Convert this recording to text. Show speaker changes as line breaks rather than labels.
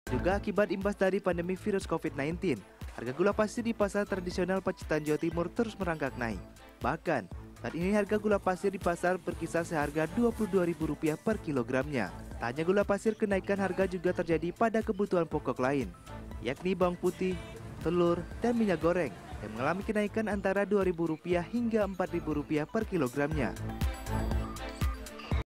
Juga akibat imbas dari pandemi virus COVID-19, harga gula pasir di pasar tradisional Pacitan, Jawa Timur terus merangkak naik. Bahkan, saat ini harga gula pasir di pasar berkisar seharga Rp22.000 per kilogramnya. Tak hanya gula pasir, kenaikan harga juga terjadi pada kebutuhan pokok lain, yakni bawang putih, telur, dan minyak goreng yang mengalami kenaikan antara Rp2.000 hingga Rp4.000 per kilogramnya.